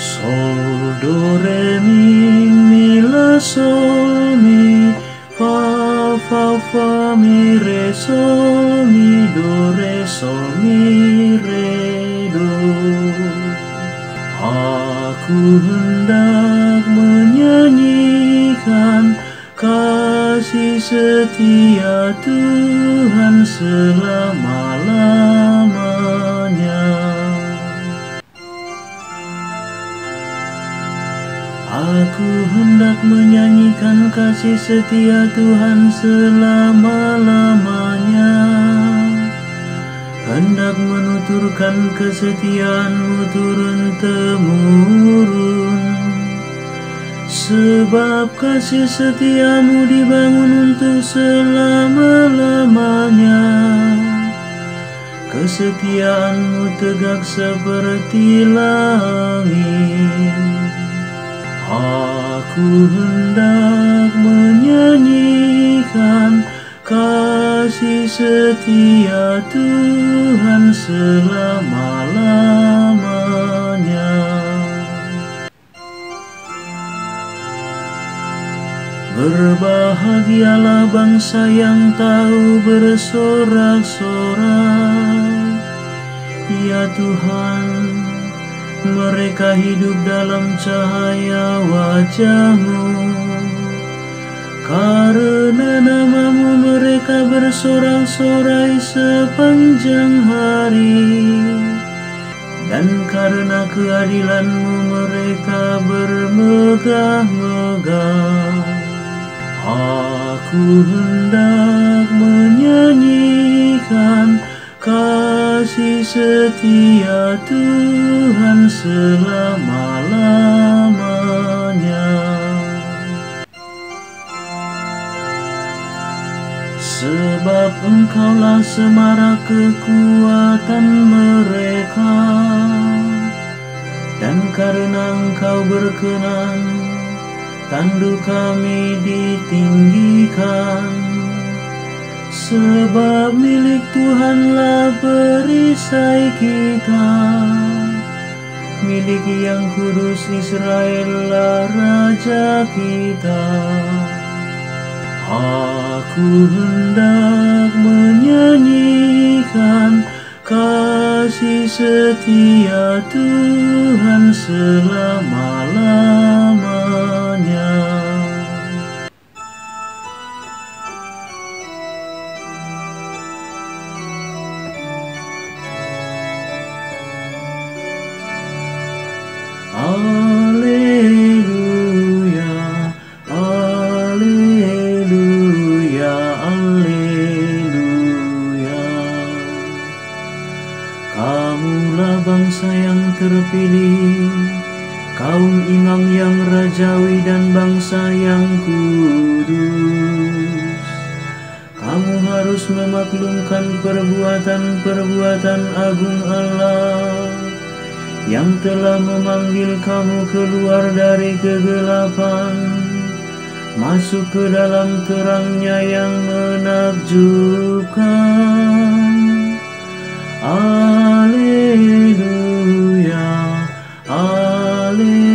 Sol, do, re, mi, la, sol, mi, fa, mi, re, sol, mi, do, re, sol, mi, re, do. Aku hendak menyanyikan kasih setia Tuhan selama-lamanya. Aku hendak menyanyikan kasih setia Tuhan selama-lamanya, hendak menuturkan kesetiaan-Mu turun-temurun. Sebab kasih setia-Mu dibangun untuk selama-lamanya, kesetiaan-Mu tegak seperti langit. Aku hendak menyanyikan kasih setia Tuhan selama-lamanya. Berbahagialah bangsa yang tahu bersorak-sorai, ya Tuhan, mereka hidup dalam cahaya wajah-Mu. Karena nama-Mu mereka bersorak-sorai sepanjang hari, dan karena keadilan-Mu mereka bermegah-megah. Aku hendak menyanyikan kasih setia Tuhan selama-lamanya. Sebab Engkaulah semarak kekuatan mereka, dan karena Engkau berkenan, tanduk kami ditinggikan. Sebab milik Tuhanlah perisai kita, milik yang kudus Israellah Raja kita. Aku hendak menyanyikan kasih setia Tuhan selama-lamanya. Alleluia, alleluia, alleluia. Kamulah bangsa yang terpilih, kaum imam yang rajawi dan bangsa yang kudus. Kamu harus memaklumkan perbuatan-perbuatan agung Allah yang telah memanggil kamu keluar dari kegelapan, masuk ke dalam terang-Nya yang menakjubkan. Alleluia, alleluia.